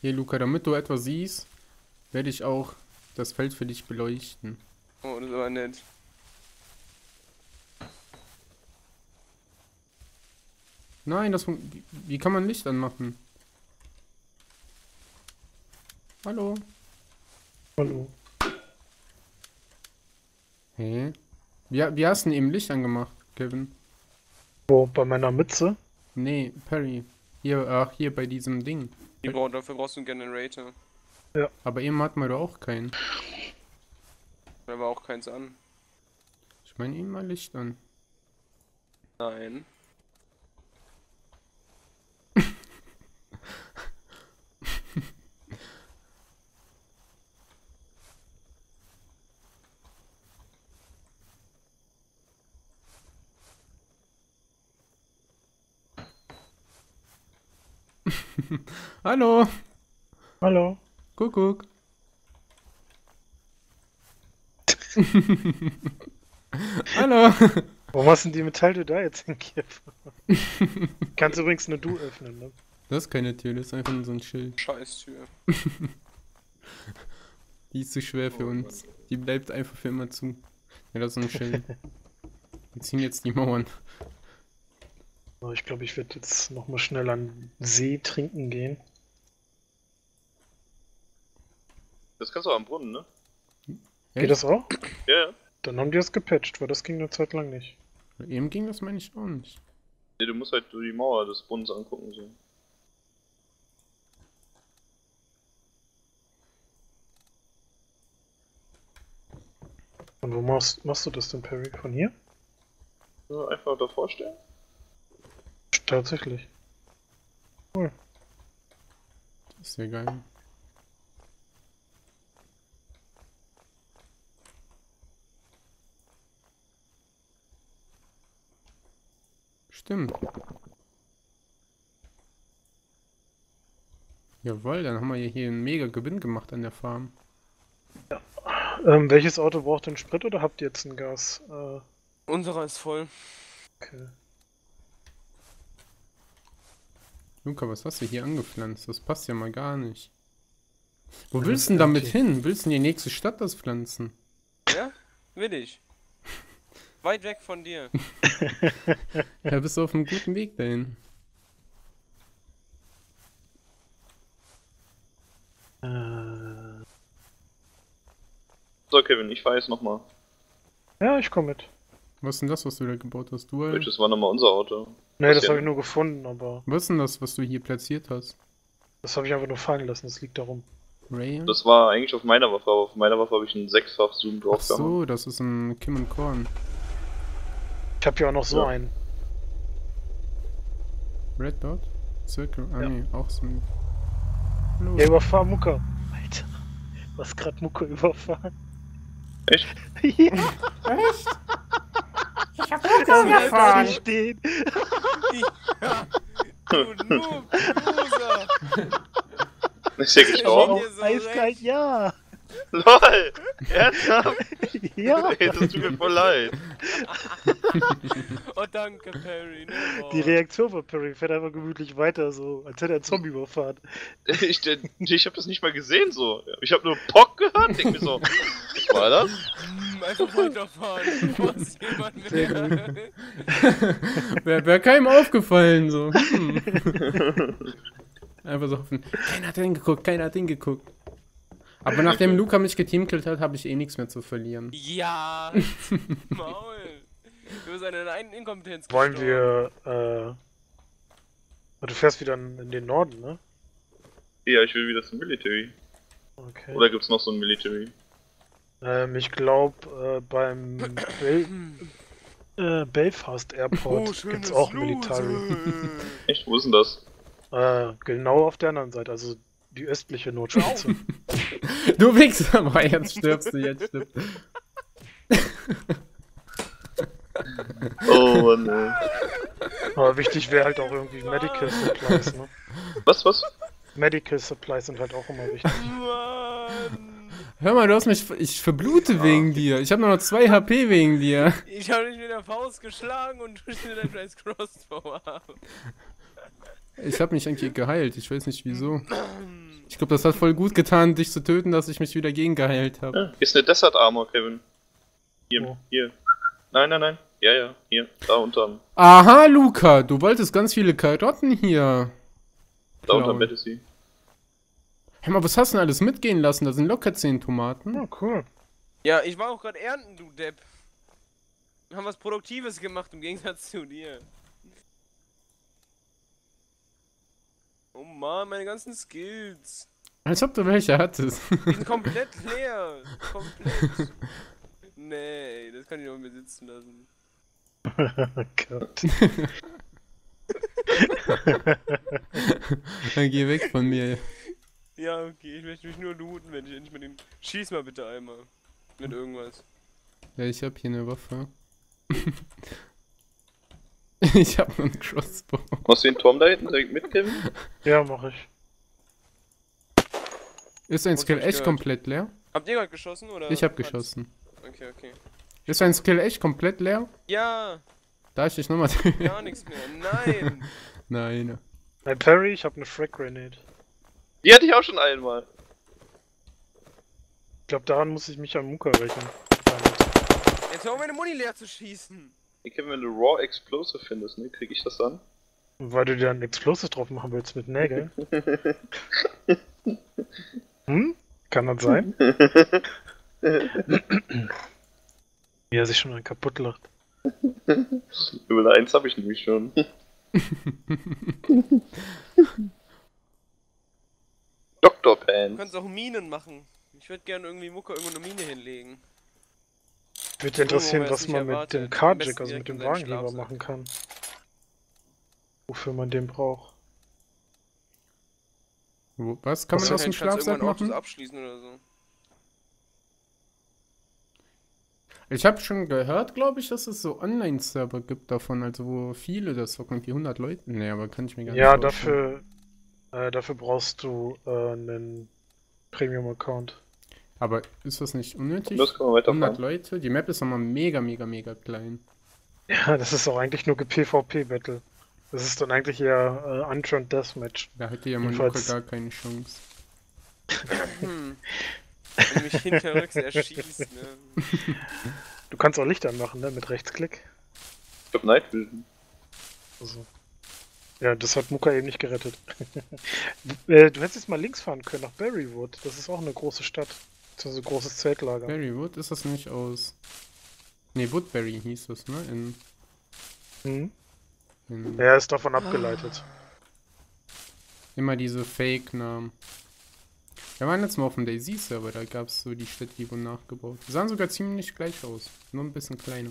Hier, Luca, damit du etwas siehst, werde ich auch das Feld für dich beleuchten. Oh, das ist aber nett. Nein, wie kann man Licht anmachen? Hallo? Hallo. Hä? Wie hast du denn eben Licht angemacht, Kevin? Wo, bei meiner Mütze? Nee, Perry. Hier, ach, hier bei diesem Ding. Dafür brauchst du einen Generator. Aber eben hatten wir doch auch keinen. Da war auch keins an. Ich meine eben mal Licht an. Nein. Hallo? Hallo. Kuckuck. Hallo? Warum hast du die Metalltür da jetzt hingegeben? Kannst übrigens nur du öffnen, ne? Das ist keine Tür, das ist einfach nur so ein Schild. Scheißtür. Die ist zu schwer für uns. Die bleibt einfach für immer zu. Ja, das ist ein Schild. Wir ziehen jetzt die Mauern. Aber ich glaube, ich werde jetzt nochmal schnell an den See trinken gehen. Das kannst du auch am Brunnen, ne? Geht das auch? Ja, ja. Dann haben die das gepatcht, weil das ging eine Zeit lang nicht. Eben ging das, meine ich, auch nicht. Nee, du musst halt die Mauer des Brunnens angucken, so. Und wo machst du das denn, Perry? Von hier? Ja, einfach davor stellen. Tatsächlich. Cool. Das ist ja geil. Stimmt. Jawohl, dann haben wir ja hier einen mega Gewinn gemacht an der Farm. Welches Auto braucht denn Sprit oder habt ihr jetzt ein Gas? Unserer ist voll. Okay. Luca, was hast du hier angepflanzt? Das passt ja mal gar nicht. Wo willst du denn damit hin? Willst du in die nächste Stadt das pflanzen? Ja? Will ich. Weit weg von dir. Ja, bist du auf einem guten Weg dahin. So, Kevin, ich fahr jetzt nochmal. Ja, ich komme mit. Was ist denn das, was du da gebaut hast? Du, Welches war nochmal unser Auto? Nee, Was das denn? habe ich nur gefunden, aber was ist denn das, was du hier platziert hast? das habe ich einfach nur fallen lassen, das liegt darum. Ray? Das war eigentlich auf meiner Waffe, aber auf meiner Waffe habe ich einen 6-fach Zoom Ach drauf gehabt. so, das ist ein Kim und Korn. Ich habe ja auch noch so Ja. einen. Red Dot? Circle? Ah Ja. nee, auch so ein... Hallo. Ja, überfahr Mucke. Alter, du hast grad Mucke überfahren. Echt? Ja, Echt? Ich hab der bleibt da nicht stehen. Ja. Du Noob, Loser. Ist ja gestorben? dir so Eiskalt, recht. ja. LOL! Ernsthaft? Ja. Ey, das tut mir voll leid. Oh, danke, Perry. Ne? Oh. Die Reaktion von Perry fährt einfach gemütlich weiter, so als hätte er einen Zombie überfahren. Ich hab das nicht mal gesehen, so. Ich hab nur Pock gehört, denk mir so. Was war das? Einfach weiterfahren, bevor es jemand mehr. Wäre keinem aufgefallen, so. Einfach so offen. Keiner hat hingeguckt, keiner hat hingeguckt. Aber nachdem Luca mich geteamkillt hat, habe ich eh nichts mehr zu verlieren. Ja, Maul. Du bist eine Inkompetenz Wollen gestorben. wir, du fährst wieder in den Norden, ne? Ja, ich will wieder zum Military. Okay. Oder gibt's noch so ein Military? Ich glaube, beim Belfast Airport gibt's auch ein Military. Echt? Wo ist denn das? Genau auf der anderen Seite, also die östliche Nordspitze. Du Wichser, aber jetzt stirbst du, jetzt stirbst du. Oh Mann, ey. Aber wichtig wäre halt auch irgendwie Medical Supplies, ne? Was? Medical Supplies sind halt auch immer wichtig. Mann. Hör mal, du hast mich... Ich verblute wegen dir. Ich habe nur noch 2 HP wegen dir. Ich habe dich mit der Faust geschlagen und du schießt mir dein scheiß Crossbow ab. Ich habe mich eigentlich geheilt. Ich weiß nicht wieso. Ich glaube, das hat voll gut getan, dich zu töten, dass ich mich wieder gegengeheilt habe. Ja, hier ist eine Desert Armor, Kevin. Hier, Oh. hier. Nein, nein, nein. Ja, ja, hier. Da unterm. Aha, Luca, du wolltest ganz viele Karotten hier. Da unterm klauen. Bett ist sie. Hör mal, was hast du denn alles mitgehen lassen? Da sind locker 10 Tomaten. Oh, cool. Ja, ich war auch gerade ernten, du Depp. Wir haben was Produktives gemacht im Gegensatz zu dir. Oh Mann, meine ganzen Skills. Als ob du welche hattest. Die sind komplett leer. Komplett. Nee, das kann ich noch mir sitzen lassen. Oh Gott. Dann geh weg von mir. Ja, okay, ich möchte mich nur looten, wenn ich endlich mit dem... Schieß mal bitte einmal. Mit irgendwas. Ja, ich hab hier eine Waffe. Ich hab nur einen Crossbow. Machst du den Turm da hinten direkt mit, Kevin? Ja, mach ich. Ist dein Muss Skill ich echt gehört. komplett leer? Habt ihr gerade geschossen oder? Ich hab hat's- geschossen. Okay, okay. Ist dein Skill echt komplett leer? Ja, Da ich dich nochmal. gar nichts mehr. Nein. Nein. Hey Perry, ich hab eine Frag Grenade. Die hatte ich auch schon einmal. Ich glaube, daran muss ich mich an Muka rächen. Jetzt hör auf, meine Muni leer zu schießen. Hey, Kevin, wenn du Raw Explosive findest, ne, krieg ich das dann? Weil du dir einen Explosive drauf machen willst mit Nägeln. Hm? Kann das sein? Wie er sich schon kaputt lacht. Über 1 habe ich nämlich schon. Dr. Du Pants. kannst auch Minen machen. Ich würde gerne irgendwie Mucke irgendwo eine Mine hinlegen. Würde interessieren, wo man es was nicht man mit erwartet. dem Am Carjack, besten also direkt mit dem in seinen Wagenheber Schlafsack. machen kann. Wofür man den braucht. Was kann man aus dem Kannst du Schlafsack irgendwann Autos machen? abschließen oder so. Ich habe schon gehört, glaube ich, dass es so Online-Server gibt davon, also wo viele das zocken, die 100 Leute. Nee, aber kann ich mir gar Ja, nicht vorstellen. dafür brauchst du einen Premium-Account. Aber ist das nicht unnötig? Los, können wir 100 weiterfahren. Leute? Die Map ist nochmal mega, mega, mega klein. Ja, das ist auch eigentlich nur PvP-Battle. Das ist dann eigentlich eher Unturned Deathmatch. Da hätte ja Manuka Jedenfalls- gar keine Chance. Hm. Wenn du mich hinterrücks erschießt, ne? Du kannst auch Licht anmachen, ne? Mit Rechtsklick. Ich hab Night Vision. Also. Ja, das hat Muka eben nicht gerettet. Du hättest jetzt mal links fahren können, nach Berrywood. Das ist auch eine große Stadt. Das ist ein großes Zeltlager. Berrywood, ist das nicht aus... Nee, Woodbury hieß das, ne? Mhm. In Er ist davon abgeleitet. immer diese Fake-Namen. Wir waren jetzt mal auf dem Daisy-Server, da gab es so die Städte, die wurden nachgebaut. Die sahen sogar ziemlich gleich aus, nur ein bisschen kleiner.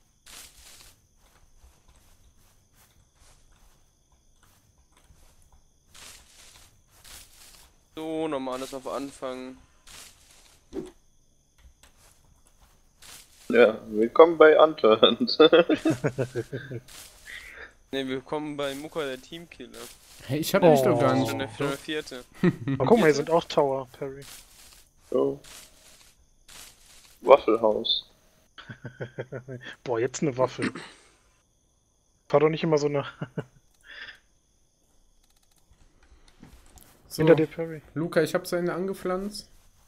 So, nochmal alles auf Anfang. Ja, willkommen bei Unturned. Ne, wir kommen bei Mucka, der Teamkiller. Hey, ich hab dich doch gar Oh. nicht. Schon der vierte. Oh, guck mal, hier sind auch Tower, Perry. So. Waffelhaus. Boah, jetzt eine Waffel. Fahr doch nicht immer so nach. So, Hinter dir, Perry. Luca, ich hab zu Ende angepflanzt.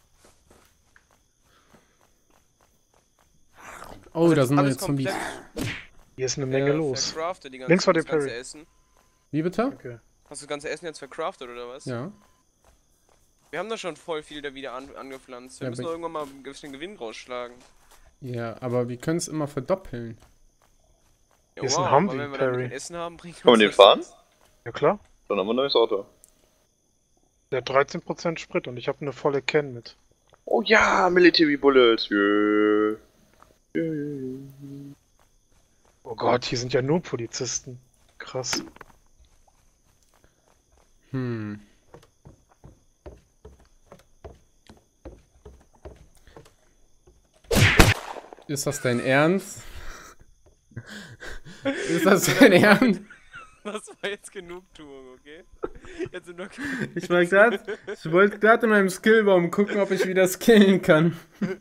Oh, da sind neue Alles Zombies. komplett Hier ist eine Menge los. vercraftet, die ganze, Links vor dir, das ganze Perry. Essen. Wie bitte? Okay. Hast du das ganze Essen jetzt vercraftet oder was? Ja. Wir haben da schon voll viel da wieder angepflanzt. Wir Ja, müssen aber- doch irgendwann mal einen gewissen Gewinn rausschlagen. Ja, aber wir können es immer verdoppeln. Ja, Hier ist ein aber Humvee, wenn wir dann Perry. mit Essen haben, bringt Kann man uns den das fahren? nichts. Ja klar. Dann haben wir ein neues Auto. Der hat 13% Sprit und ich habe eine volle Can mit. Oh ja, Military Bullets. Yeah. Yeah. Oh Gott, hier sind ja nur Polizisten. Krass. Hm. Ist das dein Ernst? Ist das dein Ernst? Das war jetzt Genugtuung, okay? Jetzt sind wir Ich wollte gerade in meinem Skillbaum gucken, ob ich wieder skillen kann.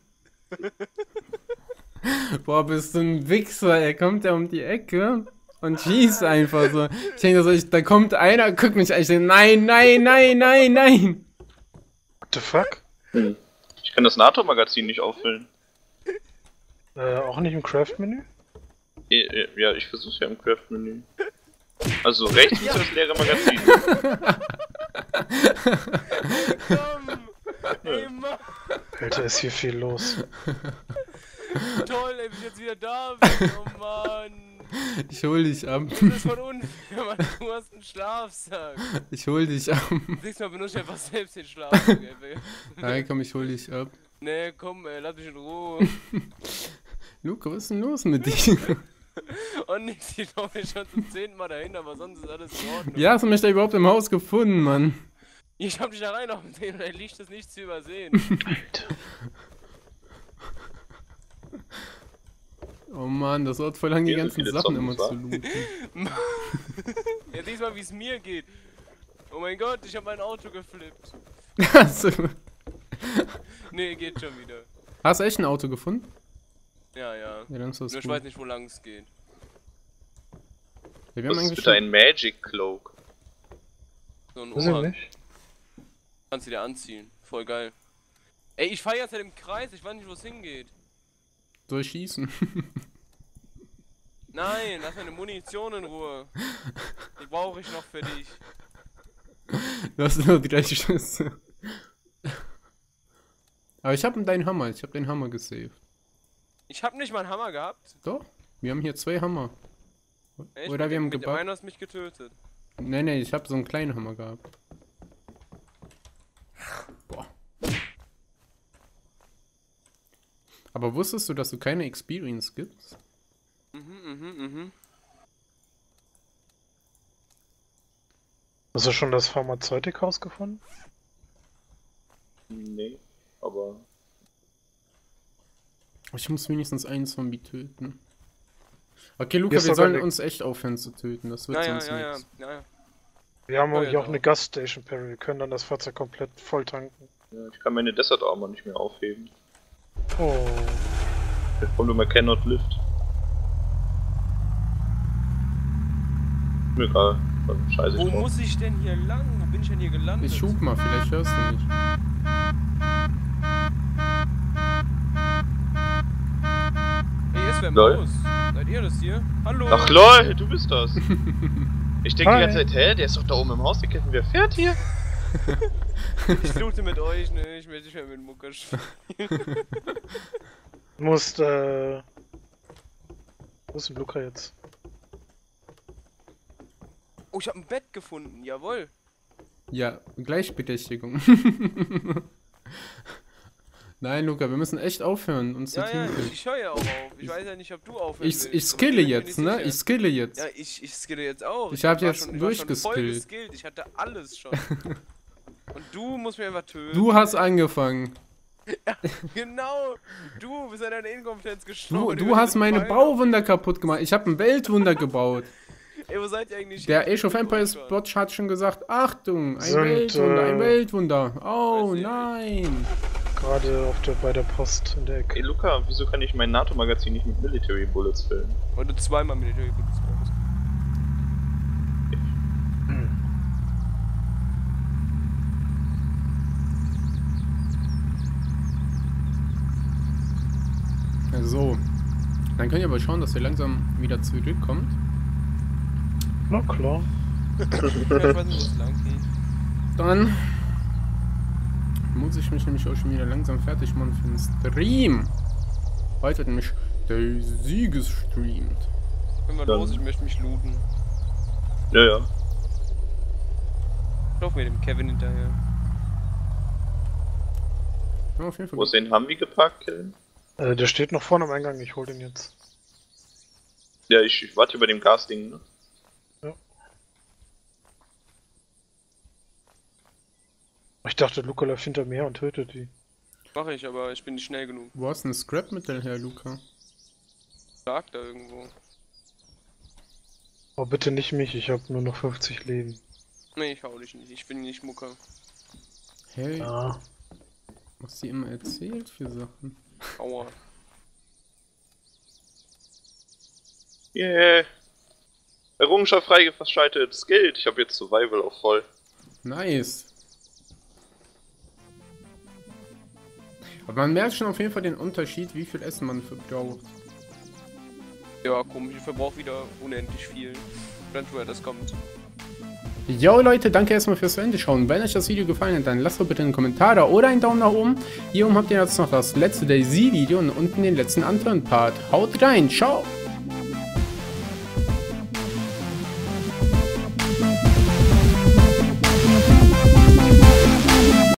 Boah, bist du ein Wichser, er kommt ja um die Ecke und schießt einfach so. Ich denke so, da kommt einer, guckt mich an, ich denke, nein, nein, nein, nein, nein. The fuck? Ich kann das NATO-Magazin nicht auffüllen. Auch nicht im Craft-Menü? Ja, ich versuch's ja im Craft-Menü. Also rechts ist das leere Magazin. Komm! Ey, Mann! Alter, ist hier viel los. Toll, ey, bis ich jetzt wieder da bin. Oh Mann! Ich hol dich ab. Das ist voll unfair, Mann. Du hast einen Schlafsack. Ich hol dich ab. Nächstes Mal benutze ich einfach selbst den Schlafsack, ey. Nein, komm, ich hol dich ab. Nee, komm, ey, lass mich in Ruhe. Luca, was ist denn los mit dir? Und nix, ich laufe schon zum 10. Mal dahin, aber sonst ist alles in Ordnung. Ja, hast du mich da überhaupt im Haus gefunden, Mann? Ich hab dich da rein auf dem 10 und da liegt das nicht zu übersehen. Alter. Oh Mann, das dauert voll lang, die Hier so ganzen viele Sachen Zombies, immer wa? zu looten. Ja, diesmal wie es mir geht. Oh mein Gott, ich hab mein Auto geflippt. Hast du Nee, geht schon wieder. hast du echt ein Auto gefunden? Ja, ja. Ja, dann ist das Nur ich gut. weiß nicht, wo lang es geht. Ja, wir Das haben ist eigentlich bitte ein Magic Cloak. So ein Weiß ich Umhang. nicht. Kannst du dir anziehen. Voll geil. Ey, ich fahr jetzt halt im Kreis, ich weiß nicht, wo es hingeht. durchschießen. Nein, lass meine Munition in Ruhe. Die brauche ich noch für dich. Du hast nur 3 Schüsse. Aber ich hab deinen Hammer, ich hab den Hammer gesaved. Ich hab nicht mal einen Hammer gehabt. Doch, wir haben hier 2 Hammer. Echt? Oder wir haben mit dem gebackt. einen hast mich getötet. Nee, ich hab so einen kleinen Hammer gehabt. Boah. Aber wusstest du, dass du keine Experience gibst? Mhm. Hast du schon das Pharmazeutikhaus gefunden? Nee, aber Ich muss wenigstens einen Zombie töten. Okay, Luca, Hier ist wir sogar sollen eine- uns echt aufhören zu töten. Das wird Ja, sonst ja. nichts. Wir haben Ja, hier ja, auch doch. eine Gasstation, Perry. Wir können dann das Fahrzeug komplett voll tanken. ja, ich kann meine Desert Armor nicht mehr aufheben. Oh. Der Problem cannot lift. Mir egal. Scheiße Wo drauf. muss ich denn hier lang? Wo bin ich denn hier gelandet? Ich schub mal, vielleicht hörst du mich. Ey, ist wer im Lol. Haus? Seid ihr das hier? Hallo? Ach lol, du bist das. Ich denke die Hi. ganze Zeit, hä, der ist doch da oben im Haus, der kennt wer fährt hier? Ich loote mit euch, ne? Ich will nicht mehr mit Mucker spielen. Du musst, Wo ist denn Luca jetzt? Oh, ich hab ein Bett gefunden, jawohl. Ja, Gleichberechtigung. Nein, Luca, wir müssen echt aufhören, uns zu Ja, teamen. ich höre ja auch auf. Ich weiß ja nicht, ob du aufhörst. Ich skille jetzt, ne? Ich skille jetzt. Ja, ich skille jetzt auch. Ich hab war jetzt schon- ich war schon voll durchgeskillt. geskillt. Ich hatte alles schon. Und du musst mir einfach töten. Du hast angefangen. Genau. Du bist an deiner Inkompetenz gestorben. Du hast meine Bauwunder kaputt gemacht. Ich habe ein Weltwunder gebaut. Ey, wo seid ihr eigentlich? Der hin? Age of Empires Bot hat schon gesagt, Achtung, ein Sind, Weltwunder, ein Weltwunder. Oh weiß ich nein. Gerade bei der Post in der Ecke. Ey Luca, wieso kann ich mein NATO-Magazin nicht mit Military Bullets füllen? Weil du zweimal Military Bullets brauchst. So. Dann könnt ihr aber schauen, dass ihr langsam wieder zurückkommt. Na klar. Ja, ich weiß nicht, wo es lang geht. Dann muss ich mich nämlich auch schon wieder langsam fertig machen für den Stream. Heute wird nämlich der Siegesstreamt. Können wir Dann- los, ich möchte mich looten. Ja. Ich lauf mir dem Kevin hinterher. Ja, auf jeden Fall. Wo ist den Humvee geparkt, Kevin? Der steht noch vorne am Eingang, ich hol den jetzt. Ja, ich warte über dem Gasding, ne? Ich dachte, Luca läuft hinter mir her und tötet die. Mache ich, aber ich bin nicht schnell genug. Wo hast du ein Scrap-Mittel her, Luca? Lag da irgendwo. Oh, bitte nicht mich, ich habe nur noch 50 Leben. Nee, ich hau dich nicht. Ich bin nicht Mucker. Hey, Ah. was sie immer erzählt für Sachen. Aua. Yeah. Errungenschaft freigeschaltet, Geld. Ich habe jetzt Survival auf voll. Nice. Aber man merkt schon auf jeden Fall den Unterschied, wie viel Essen man verbraucht. Ja, komisch, ich verbrauche wieder unendlich viel. Wenn das kommt. Jo Leute, danke erstmal fürs Ende schauen. Wenn euch das Video gefallen hat, dann lasst doch bitte einen Kommentar da oder einen Daumen nach oben. Hier oben habt ihr jetzt noch das letzte DayZ-Video und unten den letzten anderen Part. Haut rein, ciao!